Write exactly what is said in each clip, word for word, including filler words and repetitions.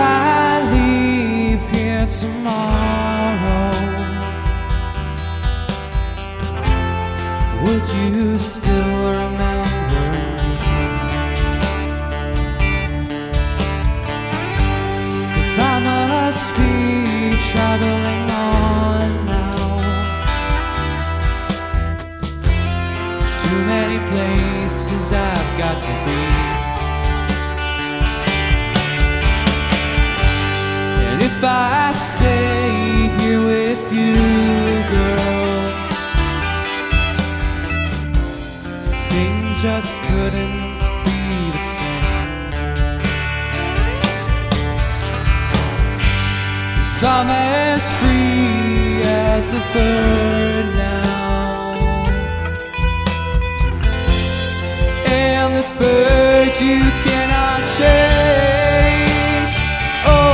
I leave here tomorrow, would you still remember me? 'Cause I must be traveling on now. There's too many places I've got to be. If I stay here with you, girl, things just couldn't be the same. 'Cause I'm as free as a bird now, and this bird you cannot change. Oh,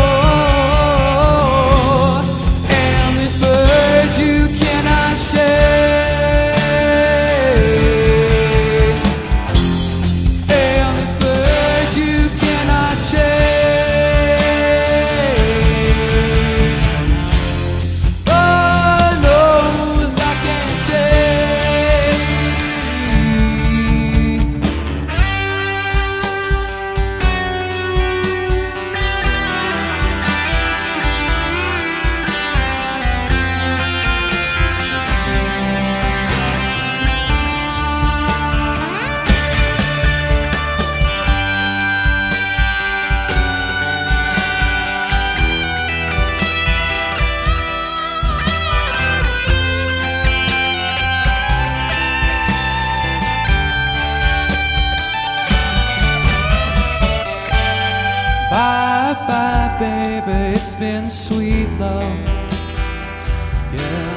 bye-bye, baby, it's been sweet love, yeah.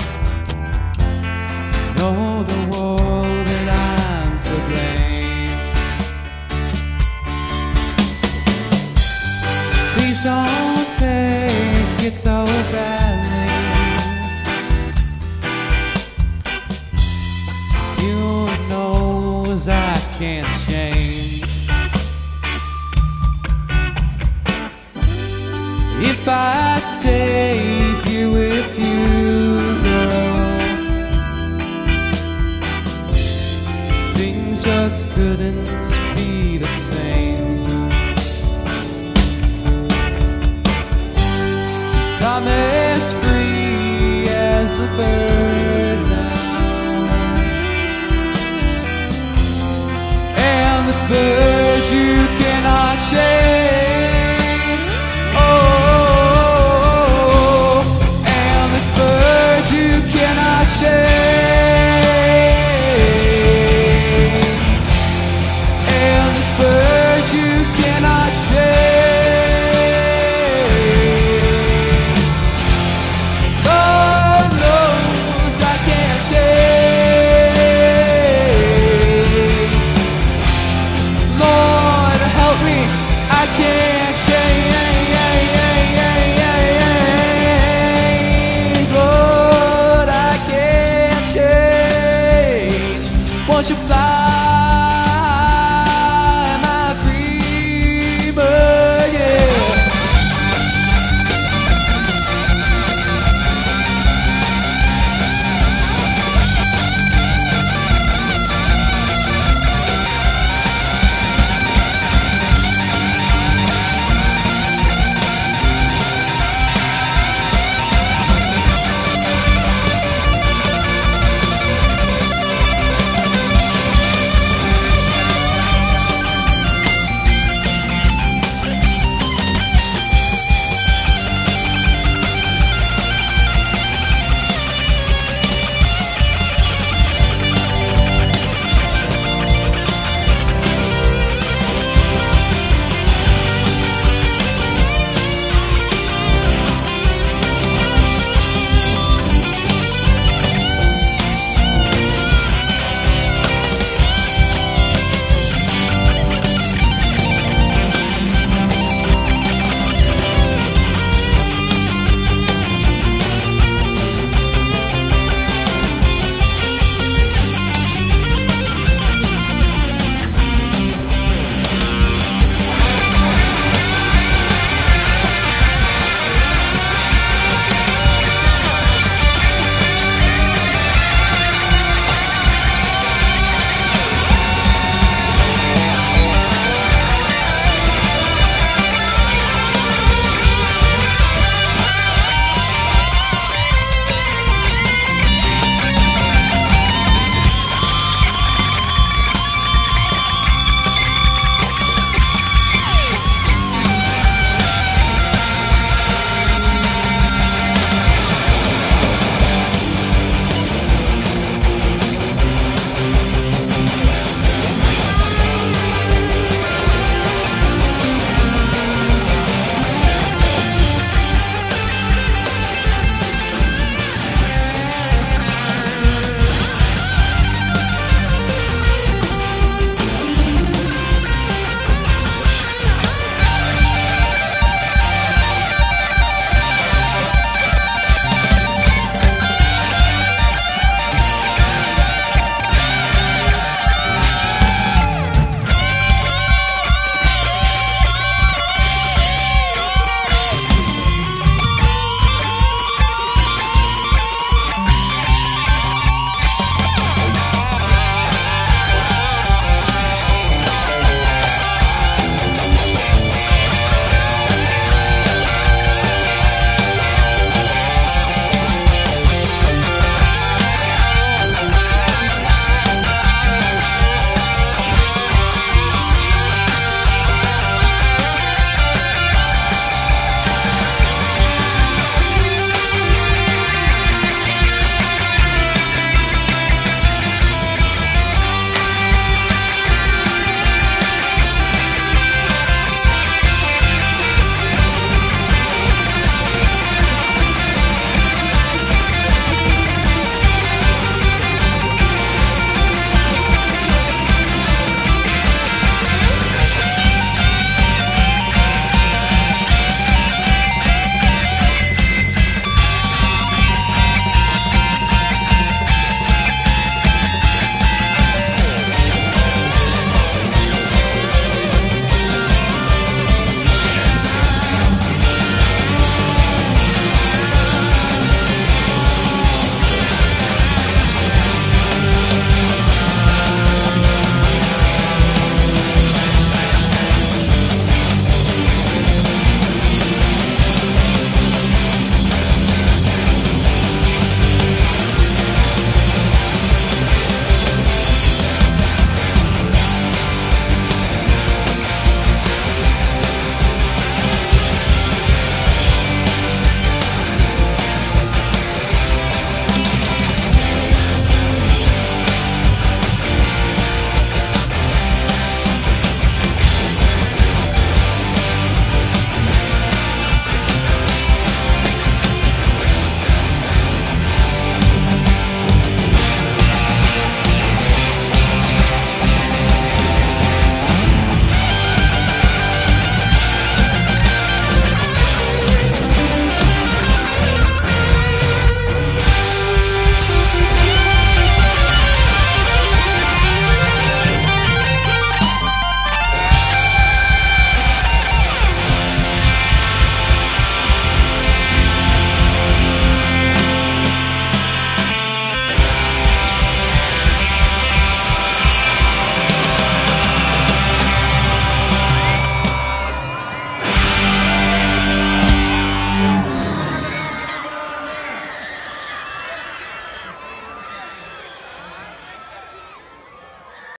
Know the world that I'm to blame. Please don't take it so badly, 'cause you knows I can't change. If I stay here with you, girl, things just couldn't be the same. 'Cause I'm as free as a bird now, and this bird you cannot change.